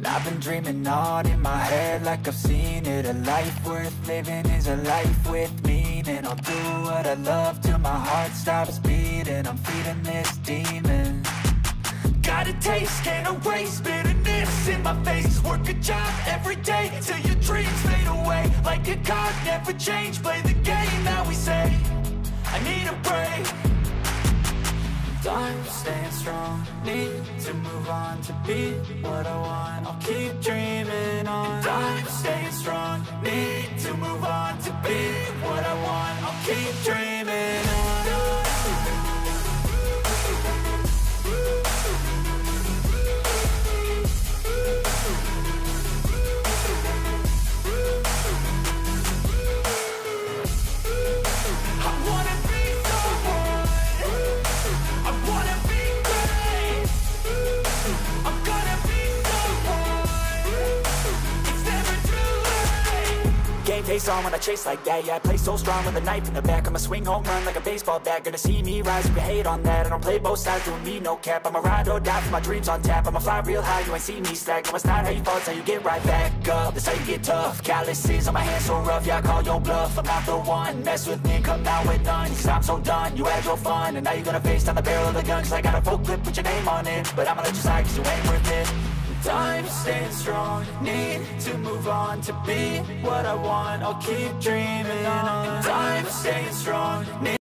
I've been dreaming on in my head like I've seen it. A life worth living is a life with meaning. I'll do what I love till my heart stops beating. I'm feeding this demon. Got a taste, can't erase bitterness in my face. Work a job every day till your dreams fade away. Like a card, never change, play the game that we say. I need a break. I'm staying strong, need to move on to be what I want. I'll keep dreaming on. I'm staying strong, need to move on to be what I want. I'll keep dreaming on. Face on when I chase like that. Yeah, I play so strong with a knife in the back. I'ma swing home run like a baseball bat. Gonna see me rise if you hate on that. I don't play both sides, doing me no cap. I'ma ride or die for my dreams on tap. I'ma fly real high, you ain't see me slack. No, it's not how you fall, it's how you get right back up. That's how you get tough. Calluses on my hands so rough, yeah, I call your bluff. I'm not the one, mess with me and come down with none. Cause I'm so done, you had your fun. And now you're gonna face down the barrel of the gun. Cause I got a full clip with your name on it. But I'ma let you slide cause you ain't worth it. I'm staying strong, need to move on to be what I want. I'll keep dreaming on. I'm staying strong, need